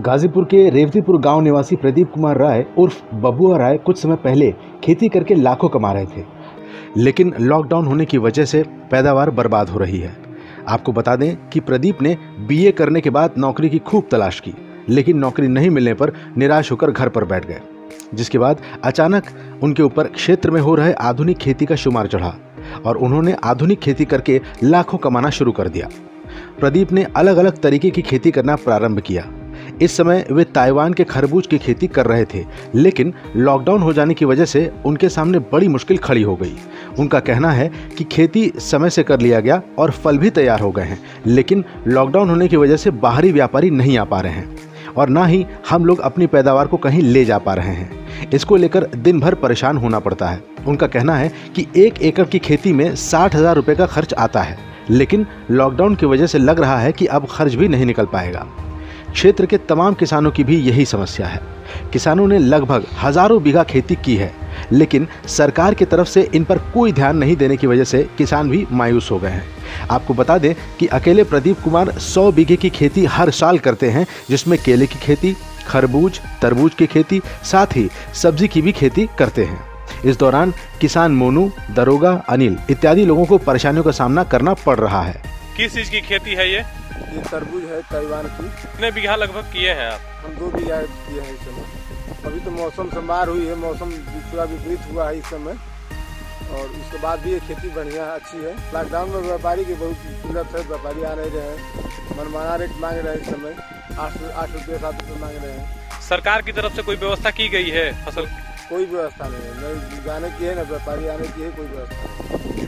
गाजीपुर के रेवतीपुर गांव निवासी प्रदीप कुमार राय उर्फ बबुआ राय कुछ समय पहले खेती करके लाखों कमा रहे थे, लेकिन लॉकडाउन होने की वजह से पैदावार बर्बाद हो रही है। आपको बता दें कि प्रदीप ने बीए करने के बाद नौकरी की खूब तलाश की, लेकिन नौकरी नहीं मिलने पर निराश होकर घर पर बैठ गए, जिसके बाद अचानक उनके ऊपर क्षेत्र में हो रहे आधुनिक खेती का शुमार चढ़ा और उन्होंने आधुनिक खेती करके लाखों कमाना शुरू कर दिया। प्रदीप ने अलग अलग तरीके की खेती करना प्रारंभ किया। इस समय वे ताइवान के खरबूज की खेती कर रहे थे, लेकिन लॉकडाउन हो जाने की वजह से उनके सामने बड़ी मुश्किल खड़ी हो गई। उनका कहना है कि खेती समय से कर लिया गया और फल भी तैयार हो गए हैं, लेकिन लॉकडाउन होने की वजह से बाहरी व्यापारी नहीं आ पा रहे हैं और ना ही हम लोग अपनी पैदावार को कहीं ले जा पा रहे हैं। इसको लेकर दिन भर परेशान होना पड़ता है। उनका कहना है कि 1 एकड़ की खेती में 60,000 रुपये का खर्च आता है, लेकिन लॉकडाउन की वजह से लग रहा है कि अब खर्च भी नहीं निकल पाएगा। क्षेत्र के तमाम किसानों की भी यही समस्या है। किसानों ने लगभग हजारों बीघा खेती की है, लेकिन सरकार की तरफ से इन पर कोई ध्यान नहीं देने की वजह से किसान भी मायूस हो गए हैं। आपको बता दें कि अकेले प्रदीप कुमार 100 बीघे की खेती हर साल करते हैं, जिसमें केले की खेती, खरबूज, तरबूज की खेती, साथ ही सब्जी की भी खेती करते हैं। इस दौरान किसान मोनू, दरोगा, अनिल इत्यादि लोगों को परेशानियों का सामना करना पड़ रहा है। किस चीज की खेती है ये तरबूज है ताइवान की। कितने बीघा लगभग किए हैं आप? हम 2 बीघा किए हैं इस समय। अभी तो मौसम संभार हुई है, मौसम थोड़ा विपरीत हुआ है इस समय, और उसके बाद भी ये खेती बढ़िया अच्छी है। लॉकडाउन में व्यापारी की बहुत किल्लत है, व्यापारी आ नहीं रहे हैं, मनमाना रेट मांग रहे हैं। इस समय 8 रुपये 7 रुपये मांग रहे हैं। सरकार की तरफ से कोई व्यवस्था की गई है फसल? कोई व्यवस्था नहीं है, न जाने की है न व्यापारी आने की है, कोई व्यवस्था नहीं।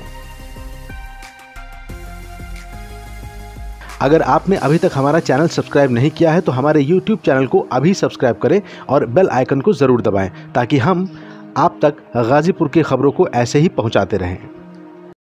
अगर आपने अभी तक हमारा चैनल सब्सक्राइब नहीं किया है तो हमारे YouTube चैनल को अभी सब्सक्राइब करें और बेल आइकन को ज़रूर दबाएं, ताकि हम आप तक गाजीपुर की खबरों को ऐसे ही पहुंचाते रहें।